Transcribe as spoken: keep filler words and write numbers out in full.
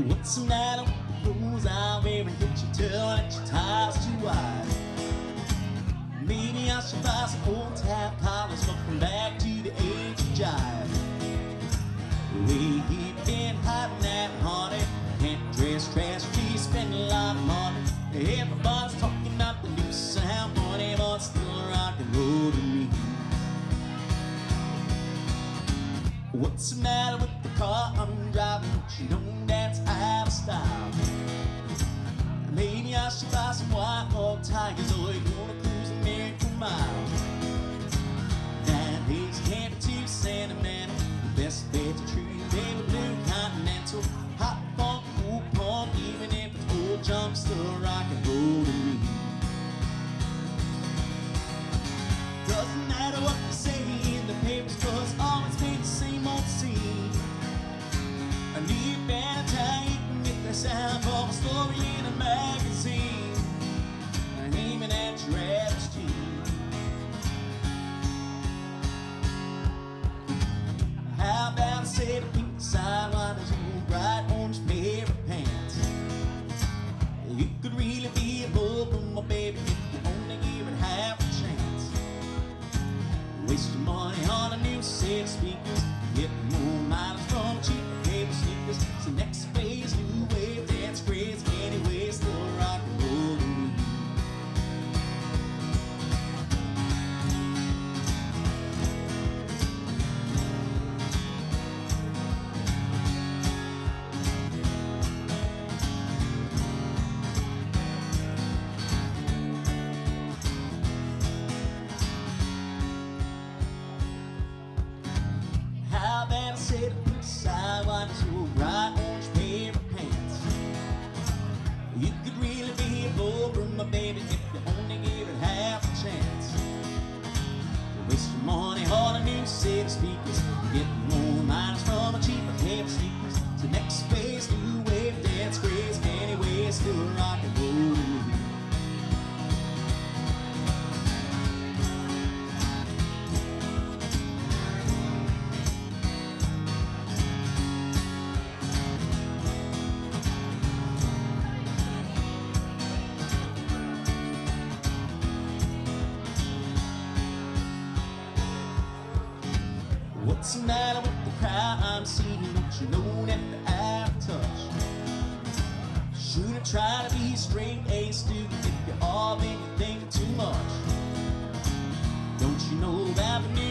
What's the matter with the clothes I'm wearing? Can't you tell that your tie's too wide? Maybe I should buy some old tap collars, looking back to the age of jive. We keep been hiding that honey, can't dress trash, we spend a lot of money. Everybody's talking about the new sound, money, but still rock and roll to me. What's the matter with the car I'm driving? Don't you know that's out of style? Maybe I should buy some white log tires, or you're gonna cruise a miracle mile. Nowadays can't be too sentimental. The best bet to treat baby blue continental, hot funk, cool punk, even if it's old junk, still rock and roll to me. Doesn't matter what they say in the papers, 'cause always been the same old scene. A new band time, you can get the sound of a story in a magazine, aiming at your average teen. How about a set of pink sidewinders and bright orange pair of pants? You could really be a bull, my baby, if you only give it half a chance. Waste your money on a new set of speakers, get more mileage from cheaper cable sneakers. So next phase, new wave, dance craze, anyway, still rock and roll to me. How about a set of pink sidewinders or a bright orange pair of pants? You could really be a bull, my baby, if you only give it half a chance. Waste your money on a new set of speakers, get more miles from a cheaper pair of sneakers. So next phase, new wave, dance craze, anyway, still rock and roll to me. What's the matter with the crowd I'm seeing? Don't you know that they're out of touch? Shouldn't try to be a straight-A student if you're all been thinking too much. Don't you know about the new